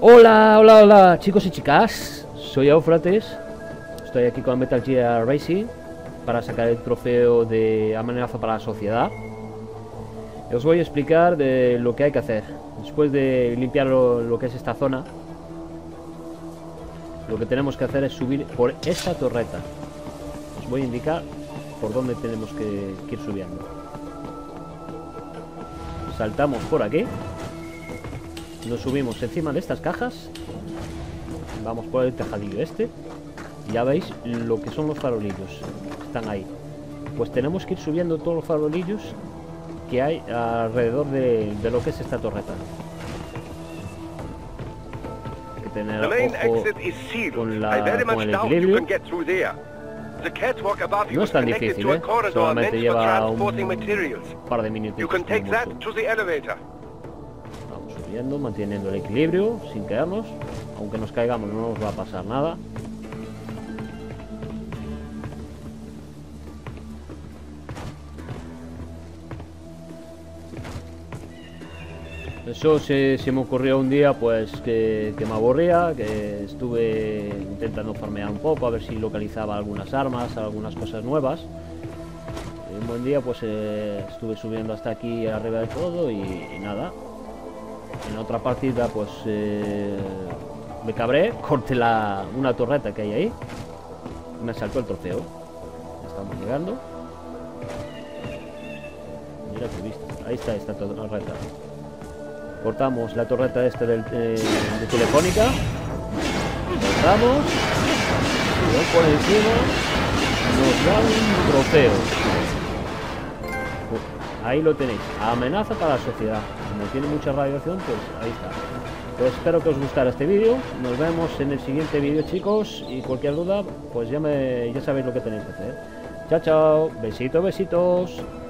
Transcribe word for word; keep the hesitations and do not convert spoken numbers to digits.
Hola, hola, hola, chicos y chicas. Soy Éufrates. Estoy aquí con Metal Gear Racing para sacar el trofeo de amenaza para la sociedad. Y os voy a explicar de lo que hay que hacer. Después de limpiar lo, lo que es esta zona, lo que tenemos que hacer es subir por esta torreta. Os voy a indicar por dónde tenemos que, que ir subiendo. Saltamos por aquí. Nos subimos encima de estas cajas. Vamos por el tejadillo este. Y ya veis lo que son los farolillos. Están ahí. Pues tenemos que ir subiendo todos los farolillos que hay alrededor de, de lo que es esta torreta. Hay que tener ojo con, la, con el equilibrio. No es tan difícil, ¿eh? Solamente lleva un par de minutos. Vamos subiendo, manteniendo el equilibrio, sin caernos. Aunque nos caigamos no nos va a pasar nada. Eso se, se me ocurrió un día, pues que, que me aburría, que estuve intentando farmear un poco, a ver si localizaba algunas armas, algunas cosas nuevas. Y un buen día pues eh, estuve subiendo hasta aquí arriba de todo y, y nada. En otra partida pues eh, me cabré, corté la, una torreta que hay ahí y me saltó el trofeo. Estamos llegando. Mira qué vista, ahí está esta torreta. Cortamos la torreta esta del, eh, de Telefónica. Cortamos. Y por encima nos da un trofeo. Ahí lo tenéis. Amenaza para la sociedad. Como tiene mucha radiación, pues ahí está. Pues espero que os gustara este vídeo. Nos vemos en el siguiente vídeo, chicos. Y cualquier duda, pues ya, me, ya sabéis lo que tenéis que hacer. Chao, chao. Besitos, besitos.